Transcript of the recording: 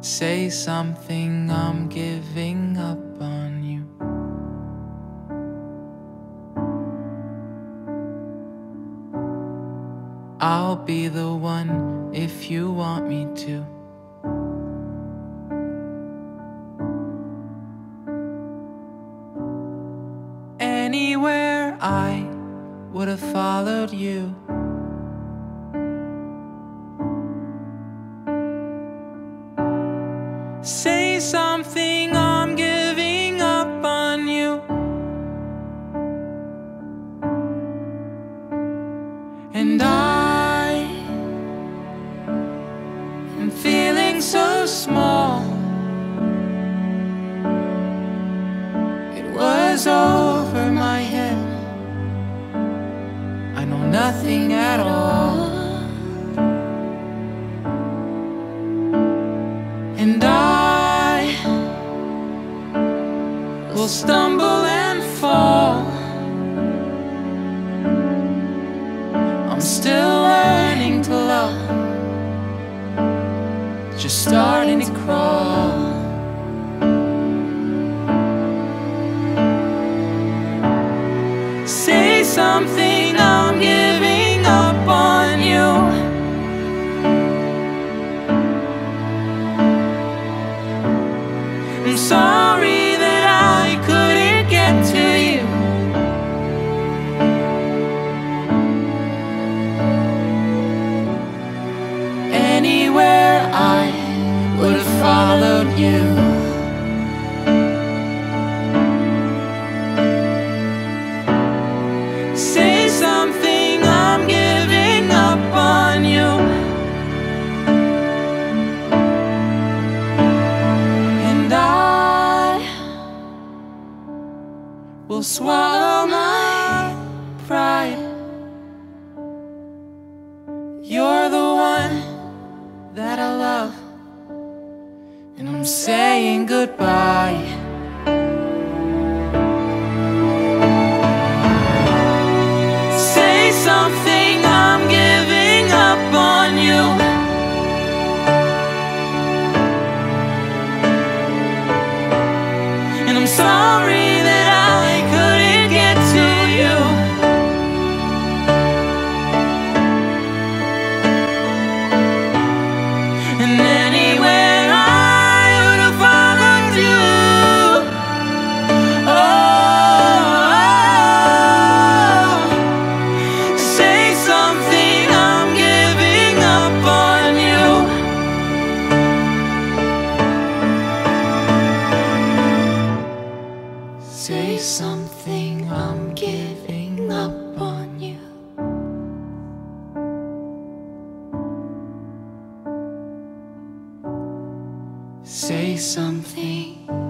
Say something, I'm giving up on you. I'll be the one if you want me to. Anywhere I would have followed you. Say something, I'm giving up on you. And I am feeling so small. It was over my head. I know nothing at all. And I will stumble and fall. I'm still learning to love, just starting to crawl. Say something, I'm giving up on you. I'm sorry that I couldn't get to you. Anywhere I would have followed you. Say something, I'm giving up on you. And I will swallow my pride. You're the one that I love, and I'm saying goodbye. Say something, I'm giving up on you. And I'm sorry that I couldn't get to you. And anywhere I would have followed you. Oh, say something, I'm giving up on you. Say something, I'm giving up on you. Say something.